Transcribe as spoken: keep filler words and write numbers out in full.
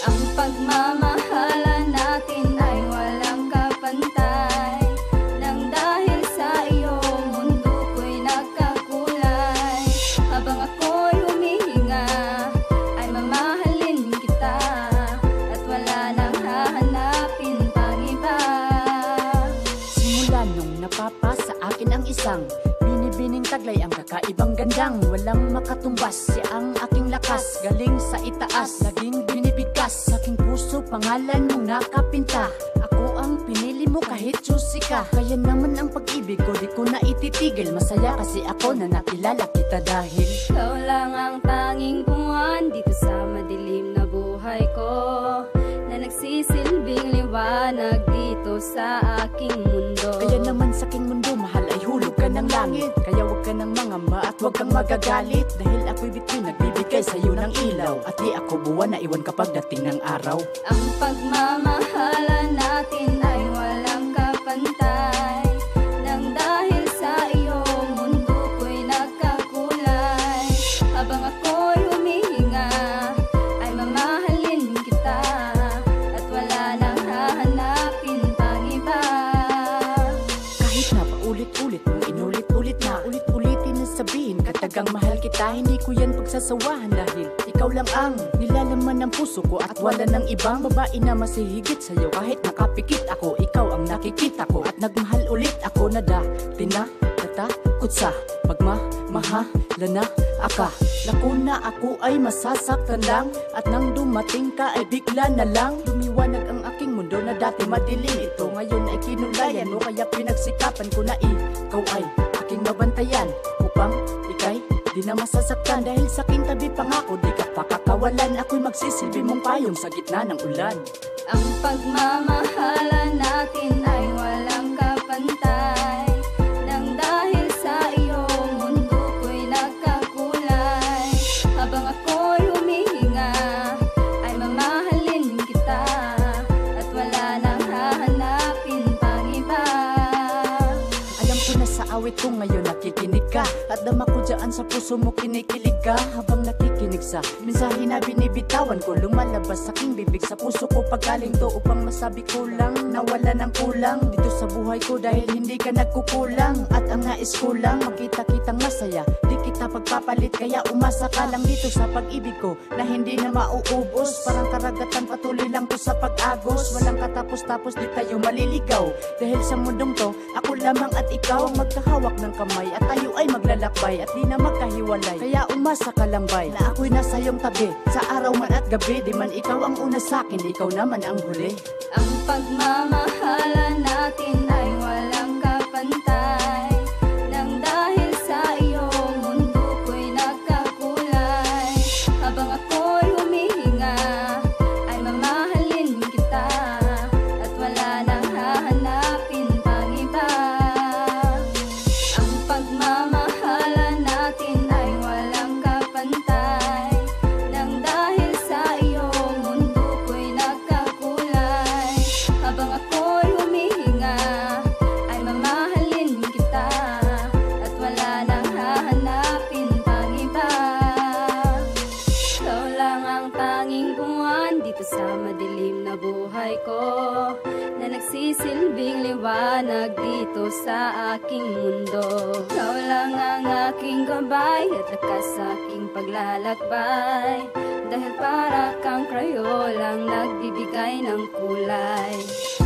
Ang pagmamahalan natin ay walang kapantay, nang dahil sa iyo mundo ko'y nagkakulay. Habang ako'y humihinga ay mamahalin kita, at wala nang hahanapin pang iba. Simula nung napapa sa akin ang isang binibining taglay, ang kakaibang gandang walang makatumbas. Siya ang aking lakas, galing sa itaas, laging binibigkas sa aking puso, pangalan mong nakapinta. Ako ang pinili mo kahit susi ka, kaya naman ang pag-ibig ko di ko na ititigil. Masaya kasi ako na nakilala kita dahil ikaw lang ang tanging buwan dito sa madilim na buhay ko, na nagsisilbing liwanag dito sa aking mundo. kaya naman sa aking mundo, mahal ay hulog ka ng langit. Kaya wag ka ng mangamba at wag kang magagalit, dahil ako'y bituin nagbibigay sa'yo ng ilaw, at di ako buwan na iwan kapag dating ng araw. Ang pagmamahalan natin ay walang kapantay, nang dahil sa iyo mundo ko'y nagkakulay. Habang ako'y humihinga ay mamahalin kita, at wala nang hahanapin pang iba. Kahit na paulit-ulit mong inulit-ulit na, ulit-ulitin na sabihin katagang mahal kita, hindi ko yan pagsasawahan, dahil ikaw lang ang nilalaman ng puso ko, at wala ng ibang babae na masihigit sa'yo. Kahit nakapikit ako, ikaw ang nakikita ko, at nagmahal ulit ako na dati na natakot sa pagmamahala na aka. Naku na ako ay masasaktan lang, at nang dumating ka ay bigla na lang lumiwanag ang aking mundo na dati madilim. Ito ngayon ay kinulayan mo, kaya pinagsikapan ko na ikaw ay aking mabantayan, upang ikay di na masasaktan. Dahil sa aking tabi pangako di ka pakakawalan, ako'y magsisilbi mong payong sa gitna ng ulan. Ang pagmamahalan natin ay walang kapantay, nang dahil sa iyo mundo ko'y nagkakulay. Habang ako'y humihinga ay mamahalin kita, at wala nang hahanapin pang iba. Alam ko na sa awit ko ngayon nakikinig ka, at dama ko dyan sa puso mo kinikilig ka. Habang nakikinig sa mensahe na binibitawan ko, lumalabas sa aking bibig, sa puso ko paggaling to, upang masabi ko lang na wala ng kulang dito sa buhay ko, dahil hindi ka nagkukulang. At ang nais ko lang makita kitang masaya, di kita pagpapalit, kaya umasa ka lang dito sa pag-ibig ko na hindi na mauubos. Parang karagatan patuloy lang to sa pag-agos, walang katapos-tapos di tayo maliligaw. Dahil sa mundong to, ako lamang at ikaw ang magkahawak ng kamay, at tayo ay maglalakbay at di na magkahiwalay. Kaya umasa ka lang bay na ako'y nasa iyong tabi, sa araw man at gabi. Di man ikaw ang una sa'kin, ikaw naman ang huli. Ang pagmamahalan natin ay walang kapantay, nang dahil sa iyo mundo ko'y nagkakulay. Habang ako'y humihinga ay mamahalin kita, at wala nang hahanapin pang iba. Ang pagmamahalan natin ay walang kapantay, nang dahil sa iyo mundo ko'y nagkakulay. Habang ako'y humihinga ay mamahalin kita, at wala nang hahanapin pang iba. Ikaw lang ang tanging buwan dito sa madilim na buhay ko, na nagsisilbing liwanag dito sa aking mundo. Ikaw lang ang aking gabay at lakas sa aking paglalakbay, dahil para kang krayolang nagbibigay ng kulay.